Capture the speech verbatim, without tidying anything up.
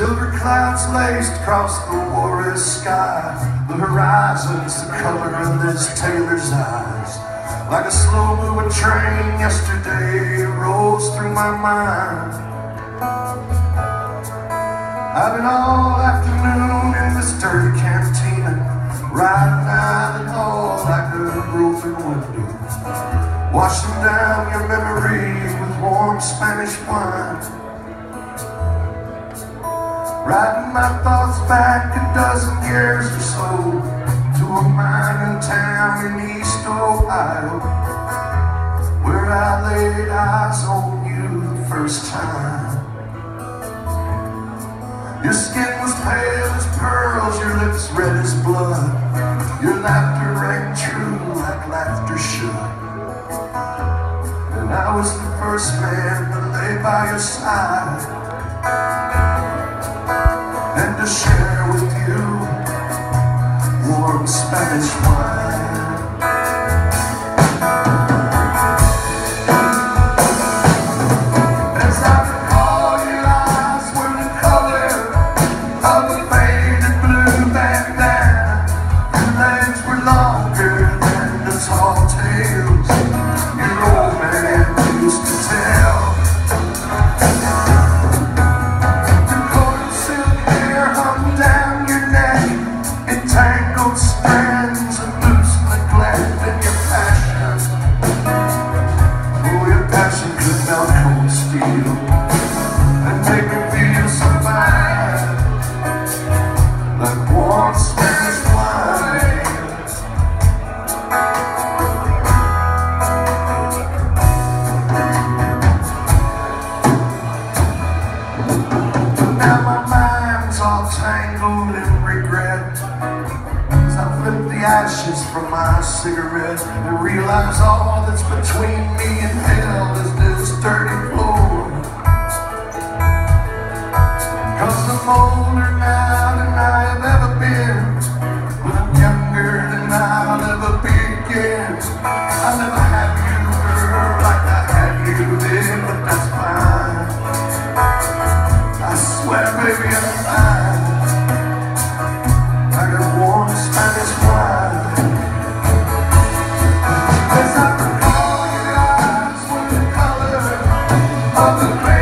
Silver clouds laced across the forest sky. The horizon's the color of this tailor's eyes. Like a slow-moving train, yesterday rolls through my mind. I've been all afternoon in this dirty cantina, riding out and all like a broken window, washing down your memory with warm Spanish wine. Riding my thoughts back a dozen years or so to a mining town in East Ohio, where I laid eyes on you the first time. Your skin was pale as pearls, your lips red as blood. Your laughter rang true like laughter should. And I was the first man to lay by your side and to share with you warm Spanish wine. As I recall, your eyes were the color of a faded blue bandana. Your legs were longer than the tall tales your old man used to tell. Tangled strands of loose neglect in your passion. Oh, your passion could melt cold steel and make me feel so fine, like warm Spanish wine. But now my mind's all tangled in regret. Flip the ashes from my cigarette and realize all that's between me and hell is this dirty floor. Cause I'm older now than I have ever been, but I'm younger than I'll ever be again. I'll never have you, girl, like I had you then, but that's fine. I swear, baby, I'm fine. I got warm Spanish wine. As I recall, your eyes were the color of the